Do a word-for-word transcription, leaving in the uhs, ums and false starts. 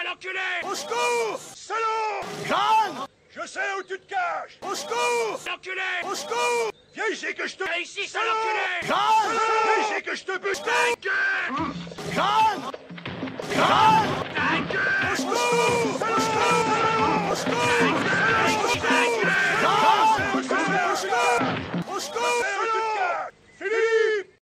l'enculé! Au secours! Salaud! Jeanne! Je sais où tu te caches! Au secours! L'enculé! Au secours! Viens ici que je te... Viens ici, sale enculé! Jeanne! Viens ici que je te bute! Ta gueule! Jeanne! Jeanne! Ta gueule! Au secours!